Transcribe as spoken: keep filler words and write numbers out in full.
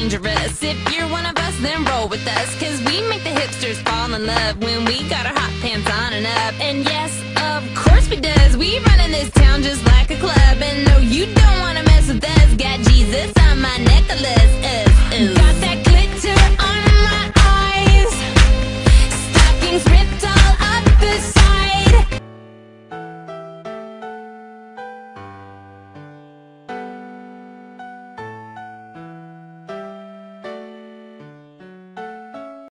dangerous. If you're one of us, then roll with us, 'cause we make the hipsters fall in love when we got our hot pants on and up. And yes,